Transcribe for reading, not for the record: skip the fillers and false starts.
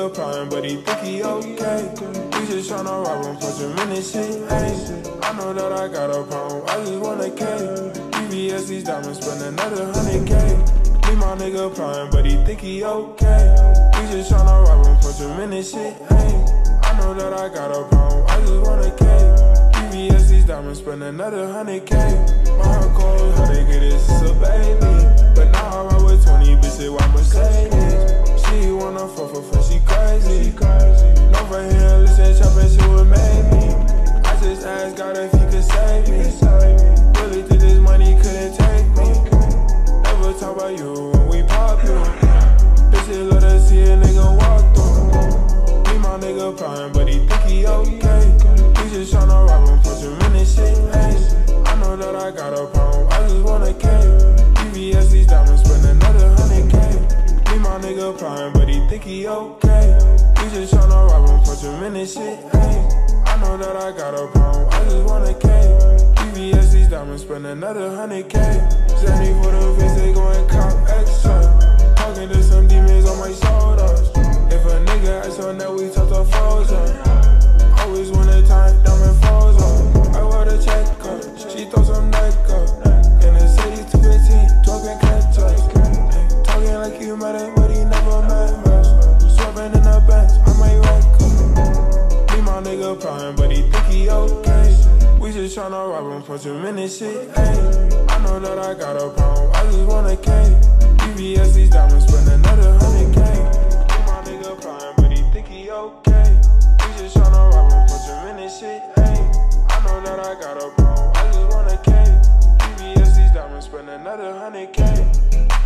nigga plotting, but he think he okay. We just tryna rob him, punch him in this shit, ayy. I know that I got a problem, I just want a K. VVS these diamonds, spend another 100K. Me my nigga plotting, but he think he okay. We just tryna rob him, punch him in this shit, ayy. I know that I got a problem, I just want a K. VVS these diamonds, spend another 100K. My heart cold, how they get this, it's a baby. But now I ride with 20 bitches, why Mercedes? She wanna fuck for fun, she crazy. No for him, listen, chopping shit would make me. I just asked God if he could save me. Really think this money couldn't take me. Never talk about you when we pop you. Bitches love to see a nigga walk through. Me my nigga plotting, but he think he okay. We just tryna rob him, punch him in this shit, ayy. I know that I got a problem, I just want a K. VVS these diamonds, spend another 100K. Me my nigga plotting, but he think he okay. We just tryna rob him, punch him in this shit, ayy. I know that I got a problem, I just want a K. VVS these diamonds, spend another 100K. Zanny for the face, they going cop extra. Talking to some demons on my shoulders. If a nigga asks on that, we talk to frozen. Always when the time diamond falls on. I wear the check up, she throw some neck up. In the city 215, talking catch up. Talking like you met him, but he never met us. Swerving in the bench, I might wreck up. Me my nigga plotting, but he think he okay. We just tryna rob him, punch him in this shit, ayy. I know that I got a problem, I just want a K. VVS these diamonds, spend another 100K. Me my nigga plotting, but he think he okay. We just tryna rob him, punch him in this shit, ayy. I know that I got a problem, I just want a K. VVS these diamonds, spend another 100K.